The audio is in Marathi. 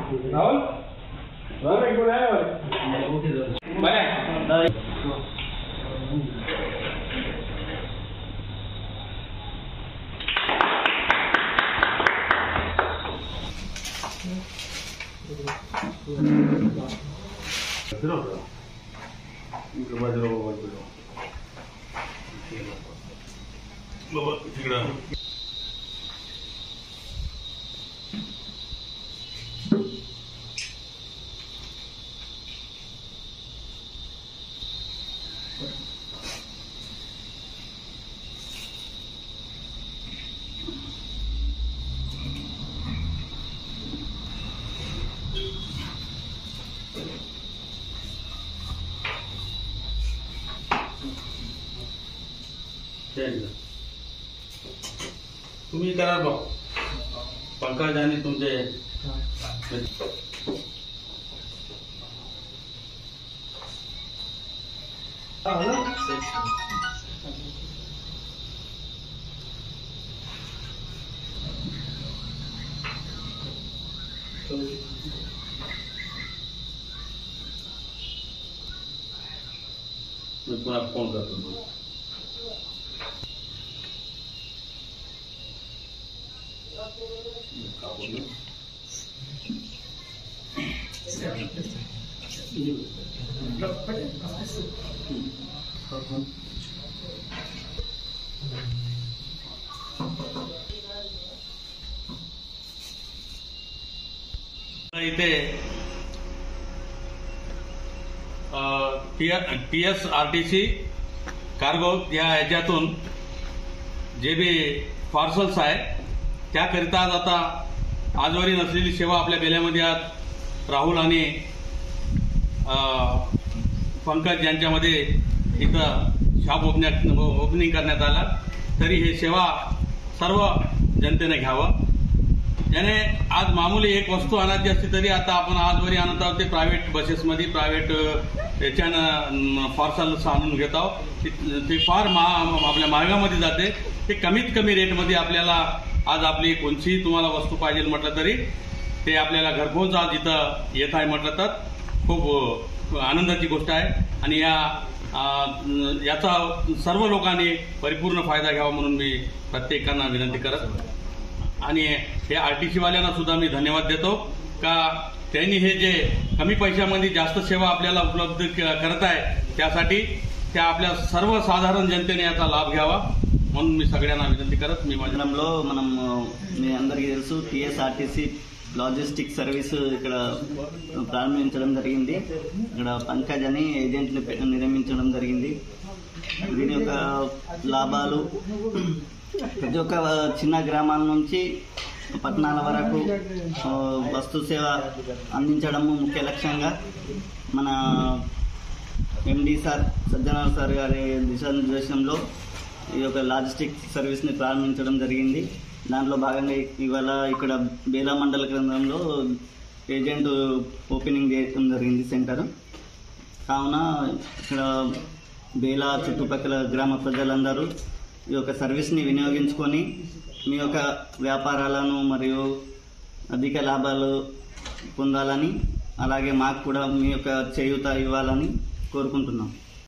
राहुल राहुल एक बोल आया बरे बाबा तिकडं तुम्ही करा बघ पंकज आणि तुमचे मी पुन्हा फोन करतो. इथे PSRTC कार्गो या ह्याच्यातून जे बी पार्सल्स आहे त्याकरिता आज आता आजवरी नसलेली सेवा आपल्या बेल्यामध्ये आज राहुल आणि पंकज यांच्यामध्ये इथं शॉप ओपनिंग करण्यात आला. तरी हे सेवा सर्व जनतेने घ्यावं. याने आज मामूली एक वस्तू आणायची असते तरी आता आपण आजवरी आणत आहोत ते प्रायव्हेट बसेसमध्ये प्रायव्हेट याच्यानं पार्सल्स आणून घेत आहोत. ते फार आपल्या मार्गामध्ये जाते. ते कमीत कमी रेटमध्ये आपल्याला आज आपली कोणतीही तुम्हाला वस्तू पाहिजे म्हटलं तरी ते आपल्याला घरपोच आज इथं येत आहे म्हटलं तर खूप आनंदाची गोष्ट आहे. आणि याचा सर्व लोकांनी परिपूर्ण फायदा घ्यावा म्हणून मी प्रत्येकांना विनंती करत आणि हे RTC वाल्यांना सुद्धा मी धन्यवाद देतो का त्यांनी हे जे कमी पैशामध्ये जास्त सेवा आपल्याला उपलब्ध करत आहे त्यासाठी त्या आपल्या सर्वसाधारण जनतेने याचा लाभ घ्यावा म्हणून मी सगळ्यांना विनंती करत मी माझ्या మీ అందరికీ తెలుసు PSRTC లాజిస్టిక్ సర్వీస్ ఇక్కడ ప్రారంభించడం జరిగింది. ఇక్కడ పంకజ్ అని ఏజెంట్లు నియమించడం జరిగింది. దీని యొక్క లాభాలు ప్రతి ఒక్క చిన్న గ్రామాల నుంచి పట్టణాల వరకు వస్తు సేవ అందించడము ముఖ్య లక్ష్యంగా మన MD సార్ సజ్జనార్ సార్ గారి దిశానిర్దేశంలో ఈ యొక్క లాజిస్టిక్ సర్వీస్ని ప్రారంభించడం జరిగింది. దాంట్లో భాగంగా ఇవాళ ఇక్కడ బేలా మండల కేంద్రంలో ఏజెంట్ ఓపెనింగ్ చేయడం జరిగింది సెంటర్. కావున ఇక్కడ బేలా చుట్టుపక్కల గ్రామ ప్రజలందరూ ఈ యొక్క సర్వీస్ని వినియోగించుకొని మీ యొక్క వ్యాపారాలను మరియు అధిక లాభాలు పొందాలని అలాగే మాకు కూడా మీ యొక్క చేయూత ఇవ్వాలని కోరుకుంటున్నాం.